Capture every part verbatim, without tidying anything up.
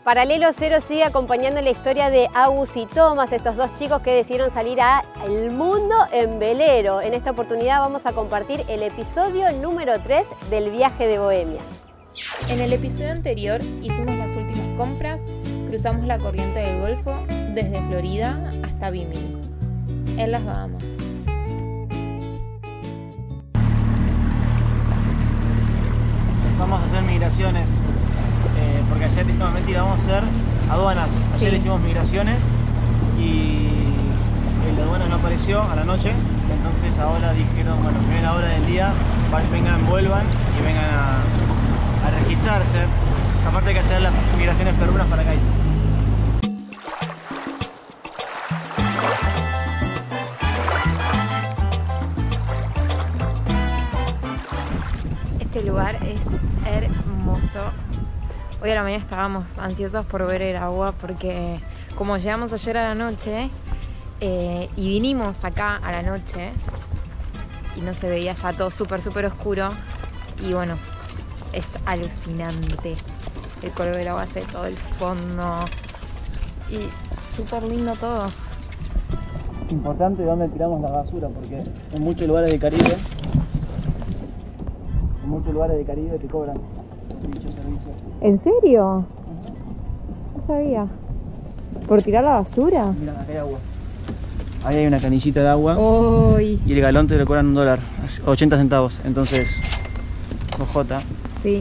Paralelo Cero sigue acompañando la historia de Agus y Thomas, estos dos chicos que decidieron salir al mundo en velero. En esta oportunidad vamos a compartir el episodio número tres del viaje de Bohemia. En el episodio anterior hicimos las últimas compras, cruzamos la corriente del Golfo desde Florida hasta Bimini, en las Bahamas. Vamos a hacer migraciones, eh, porque ayer nuevamente íbamos a hacer aduanas. Ayer Sí. hicimos migraciones y el aduana no apareció a la noche, entonces ahora dijeron, bueno, primera hora del día, vengan, vuelvan y vengan a, a registrarse. Aparte hay que hacer las migraciones peruanas para acá. Este lugar es hermoso. Hoy a la mañana estábamos ansiosos por ver el agua porque como llegamos ayer a la noche eh, y vinimos acá a la noche y no se veía, está todo súper súper oscuro y bueno, es alucinante el color del agua, hace todo el fondo y súper lindo todo. Importante de dónde tiramos la basura, porque en muchos lugares del Caribe en muchos lugares del Caribe te cobran dicho servicio. ¿En serio? No sabía. ¿Por tirar la basura? Mira, acá hay agua. Ahí hay una canillita de agua. Uy. Y el galón te lo cobran un dólar, ochenta centavos. Entonces, ojota. Sí.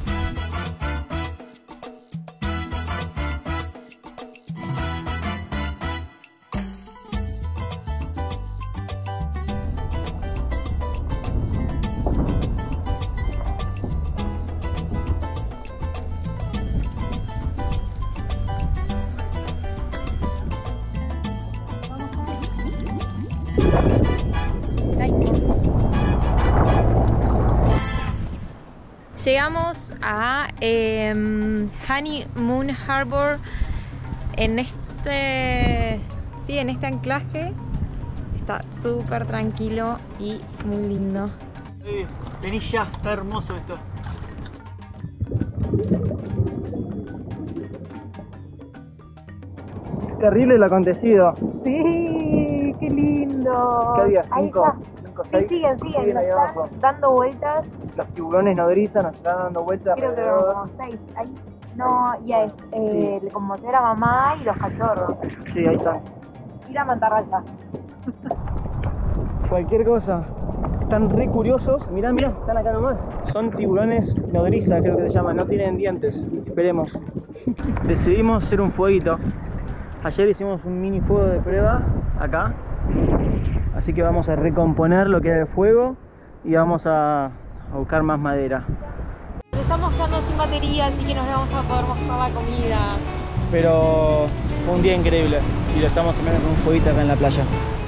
Llegamos a eh, Honeymoon Harbor en este, sí, en este anclaje. Está súper tranquilo y muy lindo. Eh, vení ya, está hermoso esto. Terrible lo acontecido. Sí, qué lindo. ¿Qué había? Ahí ¿Cinco? está. ¿Cinco, Sí, seis? siguen, siguen, Siguen ahí nos abajo. están dando vueltas. Los tiburones nodrizas nos están dando vueltas Creo que alrededor. eran como seis. Ahí. No, y es eh, como era mamá y los cachorros. Sí, ahí están. Y la mantarraya. Cualquier cosa. Están re curiosos. Mirá, mirá, están acá nomás. Son tiburones nodriza, creo que se llaman. No tienen dientes. Esperemos. Decidimos hacer un fueguito. Ayer hicimos un mini fuego de prueba acá. Así que vamos a recomponer lo que era el fuego y vamos a, a buscar más madera. Nos estamos quedando sin batería, así que nos vamos a poder mostrar la comida. Pero fue un día increíble y lo estamos comiendo con un fueguito acá en la playa.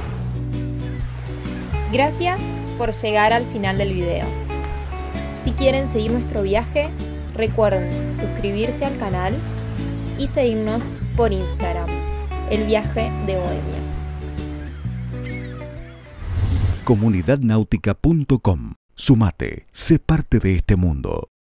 Gracias por llegar al final del video. Si quieren seguir nuestro viaje, recuerden suscribirse al canal y seguirnos por Instagram, El Viaje de Bohemia. comunidad náutica punto com. Sumate, sé parte de este mundo.